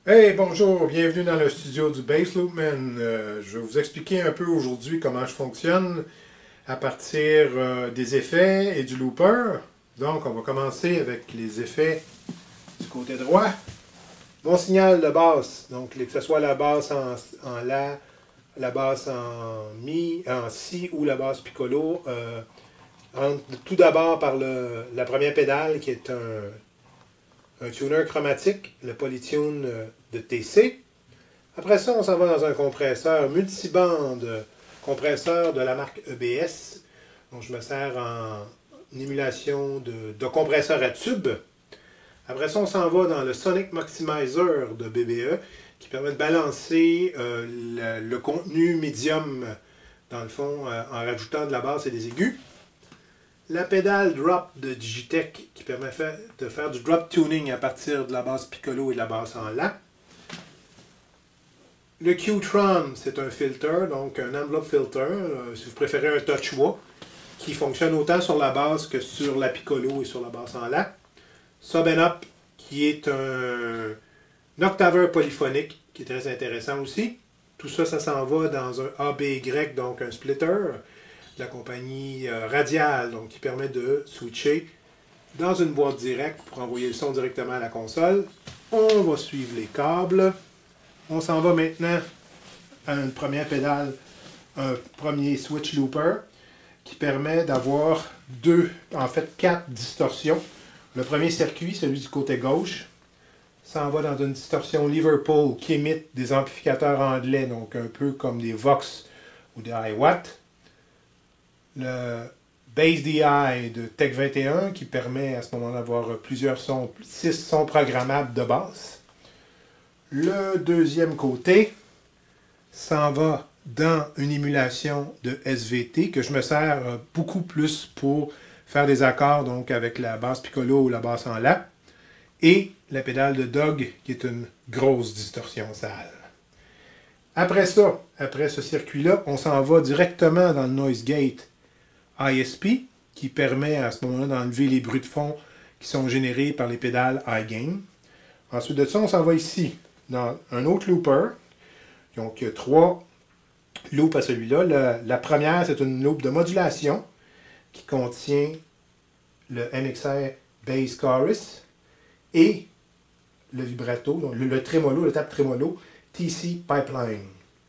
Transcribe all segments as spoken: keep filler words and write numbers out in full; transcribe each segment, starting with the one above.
Hey, bonjour, bienvenue dans le studio du Bassloopman. Euh, je vais vous expliquer un peu aujourd'hui comment je fonctionne à partir euh, des effets et du looper. Donc, on va commencer avec les effets du côté droit. Mon signal de basse, donc que ce soit la basse en, en La, la basse en Mi, en Si ou la basse piccolo, euh, rentre tout d'abord par le, la première pédale qui est un un tuner chromatique, le Polytune de T C. Après ça, on s'en va dans un compresseur multibande, compresseur de la marque E B S. Donc, je me sers en émulation de, de compresseur à tube. Après ça, on s'en va dans le Sonic Maximizer de B B E, qui permet de balancer euh, le, le contenu médium, dans le fond, euh, en rajoutant de la basse et des aigus. La pédale drop de Digitech qui permet de faire du drop tuning à partir de la basse piccolo et de la basse en La. Le Qtron, c'est un filter, donc un envelope filter, euh, si vous préférez un touch wah, qui fonctionne autant sur la basse que sur la piccolo et sur la basse en La. Sub and Up, qui est un, un octaveur polyphonique, qui est très intéressant aussi. Tout ça, ça s'en va dans un A B Y, donc un splitter de la compagnie euh, Radial, donc qui permet de switcher dans une boîte directe pour envoyer le son directement à la console. On va suivre les câbles. On s'en va maintenant à une première pédale, un premier switch looper qui permet d'avoir deux, en fait quatre distorsions. Le premier circuit, celui du côté gauche, s'en va dans une distorsion Liverpool qui émite des amplificateurs anglais, donc un peu comme des Vox ou des iWatt. Le Bass D I de Tech vingt et un qui permet à ce moment d'avoir plusieurs sons, six sons programmables de basse. Le deuxième côté s'en va dans une émulation de S V T que je me sers beaucoup plus pour faire des accords donc avec la basse piccolo ou la basse en La. Et la pédale de Dog qui est une grosse distorsion sale. Après ça, après ce circuit-là, on s'en va directement dans le Noise Gate I S P, qui permet à ce moment-là d'enlever les bruits de fond qui sont générés par les pédales iGain. Ensuite de ça, on s'en va ici, dans un autre looper. Donc, il y a trois loops à celui-là. La, la première, c'est une loop de modulation qui contient le M X R Bass Chorus et le vibrato, donc le, le trémolo, le tap trémolo T C Pipeline.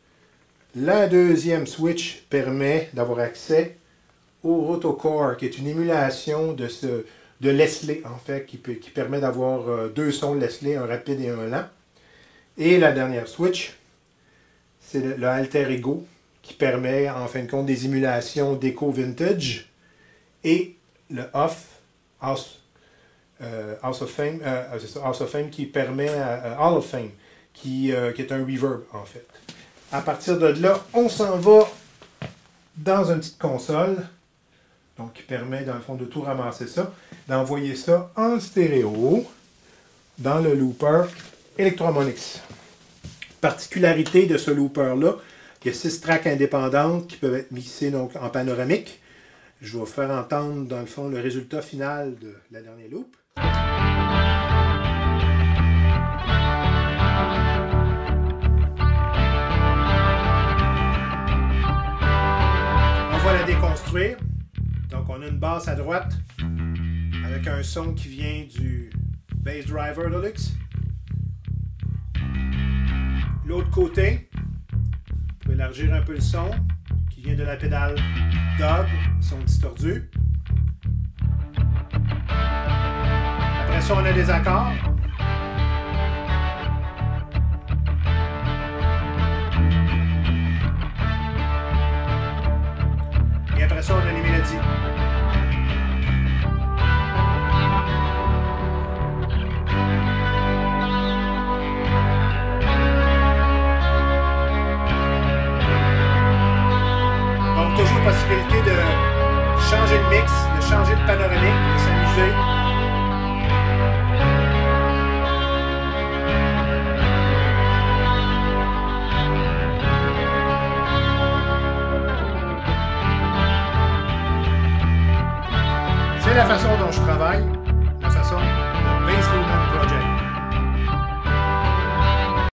La deuxième switch permet d'avoir accès au Rotocore, qui est une émulation de, ce, de Leslie, en fait, qui, peut, qui permet d'avoir euh, deux sons Leslie, un rapide et un lent. Et la dernière switch, c'est le, le Alter Ego, qui permet, en fin de compte, des émulations d'écho vintage, et le Off, House, euh, House of Fame, euh, c'est ça, House of Fame, qui permet, euh, Hall of Fame, qui, euh, qui est un reverb, en fait. À partir de là, on s'en va dans une petite console, donc qui permet, dans le fond, de tout ramasser ça, d'envoyer ça en stéréo dans le looper Electromonix. Particularité de ce looper-là, il y a six tracks indépendantes qui peuvent être mixées donc, en panoramique. Je vais vous faire entendre, dans le fond, le résultat final de la dernière loop. On va la déconstruire. Donc, on a une basse à droite avec un son qui vient du Bass Driver Deluxe. L'autre côté, on peut élargir un peu le son qui vient de la pédale Dog, son distordu. Après ça, on a des accords. Et après ça, on a les mélodies. Donc, toujours possibilité de changer le mix, de changer le panoramique, de s'amuser.